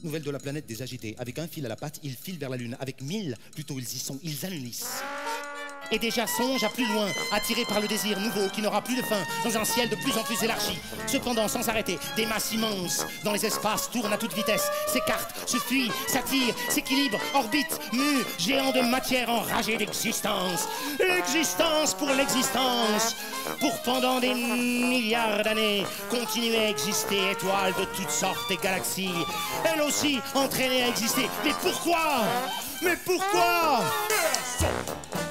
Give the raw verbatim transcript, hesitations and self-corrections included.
Nouvelle de la planète des agités. Avec un fil à la patte, ils filent vers la lune. Avec mille, plutôt ils y sont, ils annulissent. Et déjà songe à plus loin, attiré par le désir nouveau qui n'aura plus de fin, dans un ciel de plus en plus élargi. Cependant, sans arrêter, des masses immenses dans les espaces tournent à toute vitesse, s'écartent, se fuient, s'attirent, s'équilibrent, orbitent, muent, géants de matière enragés d'existence. L'existence pour l'existence, pour pendant des milliards d'années, continuer à exister, étoiles de toutes sortes et galaxies, elles aussi entraînées à exister. Mais pourquoi? Mais pourquoi?